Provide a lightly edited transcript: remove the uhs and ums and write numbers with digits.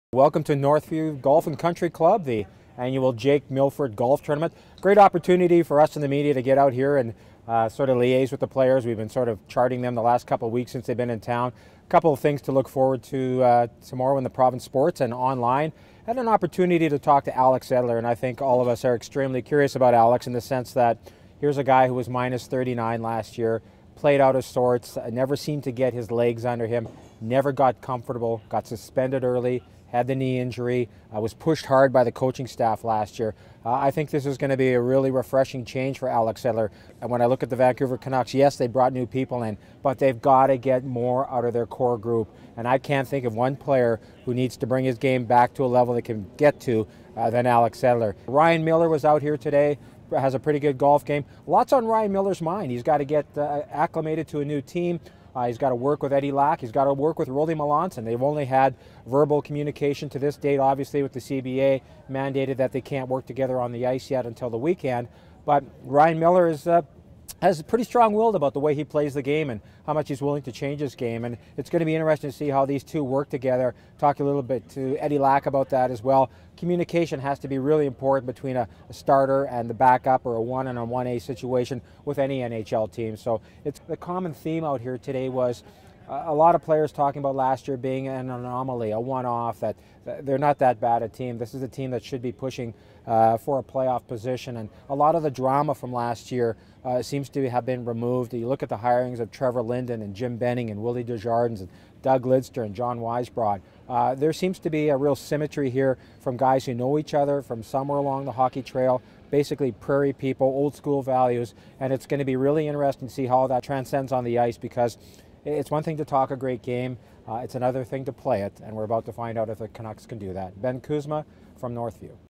Welcome to Northview Golf and Country Club, the annual Jake Milford Golf Tournament. Great opportunity for us in the media to get out here and sort of liaise with the players. We've been sort of charting them the last couple of weeks since they've been in town. A couple of things to look forward to tomorrow in the Province Sports and online. Had an opportunity to talk to Alex Edler, and I think all of us are extremely curious about Alex in the sense that here's a guy who was minus 39 last year, played out of sorts, never seemed to get his legs under him, never got comfortable, got suspended early, had the knee injury, was pushed hard by the coaching staff last year. I think this is going to be a really refreshing change for Alex Edler. And when I look at the Vancouver Canucks, yes, they brought new people in, but they've got to get more out of their core group. And I can't think of one player who needs to bring his game back to a level they can get to than Alex Edler. Ryan Miller was out here today, has a pretty good golf game. Lots on Ryan Miller's mind. He's got to get acclimated to a new team. He's got to work with Eddie Lack. He's got to work with Rolly Melanson. They've only had verbal communication to this date, obviously, with the CBA mandated that they can't work together on the ice yet until the weekend. But Ryan Miller has a pretty strong-willed about the way he plays the game and how much he's willing to change his game. And it's going to be interesting to see how these two work together. Talk a little bit to Eddie Lack about that as well. Communication has to be really important between a starter and the backup, or a 1-on-1A situation with any NHL team. So it's the common theme out here today was a lot of players talking about last year being an anomaly, a one-off, that they're not that bad a team. This is a team that should be pushing for a playoff position. And a lot of the drama from last year seems to have been removed. You look at the hirings of Trevor Linden and Jim Benning and Willie Desjardins and Doug Lidster and John Weisbrod. There seems to be a real symmetry here from guys who know each other from somewhere along the hockey trail, basically prairie people, old school values, and it's going to be really interesting to see how that transcends on the ice, because it's one thing to talk a great game, it's another thing to play it, and we're about to find out if the Canucks can do that. Ben Kuzma from Northview.